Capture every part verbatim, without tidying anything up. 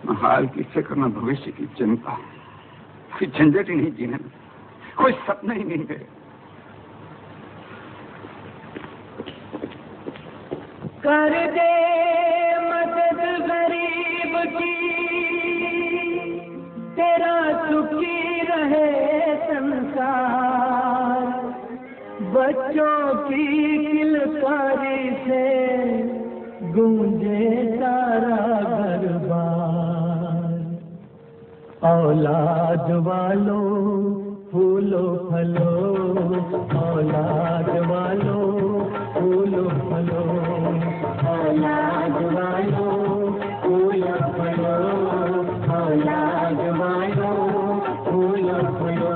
हाल की फिक्र न भविष्य की चिंता, कोई झंझट ही नहीं जीने में, कोई सपने ही नहीं मेरे। कर दे मदद गरीब की, तेरा सुखी रहे संसार। बच्चों की किलकारी से गूंजे सारा घरबार। औलाद वालों फूलो फलो, औलाद वालों फूलो फलो, औलाद वालों फूलो फलो, औलाद वालों फूलो फलो।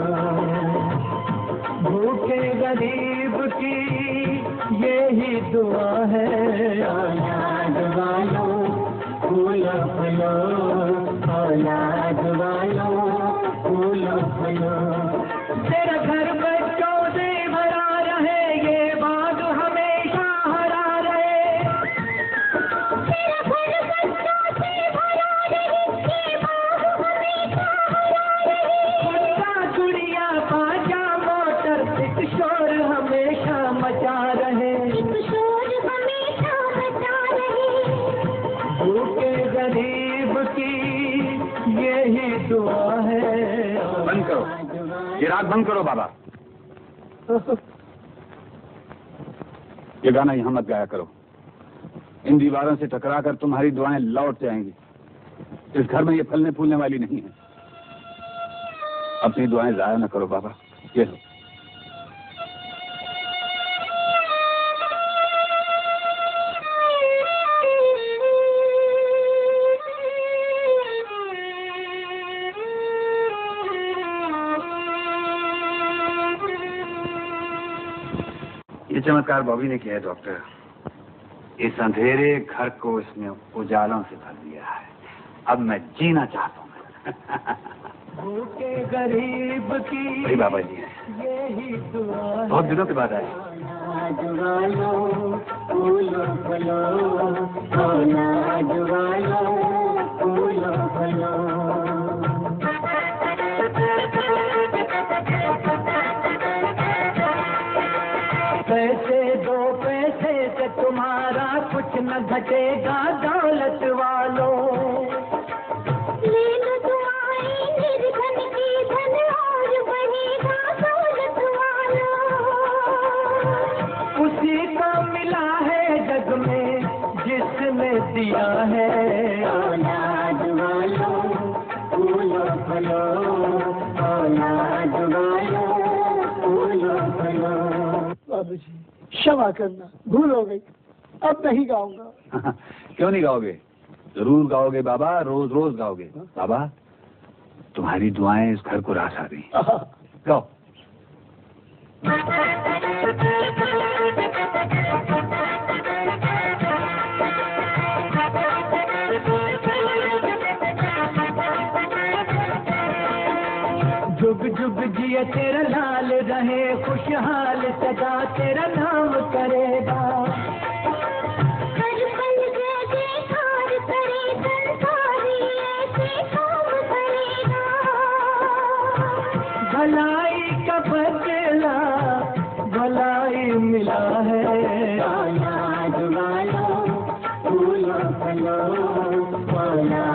भूखे गरीब की यही दुआ है, औलाद वालों फूलो फलो, औलाद वालों फूलो फलो। तेरा घर बच्चों से भरा रहे, ये बाग हमेशा हरा रहे। तेरा घर बच्चों से भरा रहे, ये बाग हमेशा हरा रहे। कुत्ता गुड़िया बाजा मोटर एक शोर हमेशा मचा रहे, एक शोर हमेशा मचा रहे। भूखे गरीब की यही दुआ है। बंद करो ये राग, बंद करो बाबा। ये गाना यहां मत गाया करो, इन दीवारों से टकराकर तुम्हारी दुआएं लौट जाएंगी। इस घर में ये फलने फूलने वाली नहीं है। अपनी दुआएं जाया न करो बाबा। ये लो। ये चमत्कार बॉबी ने किया है डॉक्टर। इस अंधेरे घर को इसने उजालों से भर दिया है। अब मैं जीना चाहता हूँ। भूखे गरीब की वही बाबा जी है, यही दुआ है। बहुत दिनों के बाद आए। औलाद वालों फूलो फलो, औलाद वालों फूलो फलो। पैसे दो पैसे से तुम्हारा कुछ न घटेगा दौलत वालों। ले लो दुआएं निर्धन की, धन और बढ़ेगा दौलत वालों। उसी को मिला है जग में जिसने दिया है, औलाद वालों फूलो फलो, औलाद वालों फूलो फलो। बाबूजी क्षमा करना, भूल हो गई, अब नहीं गाऊंगा। क्यों नहीं गाओगे? जरूर गाओगे बाबा, रोज रोज गाओगे। बाबा तुम्हारी दुआएं इस घर को रास आ गई। गाओ। जुग जुग जिए तेरा लाल रहे, खुशहाल सदा तेरा नाम करेगा। हर पल जयकार करे, संसारी ऐसे काम करेगा। भलाई का बदला भलाई मिला है, औलाद वालों फूलो फलो, औलाद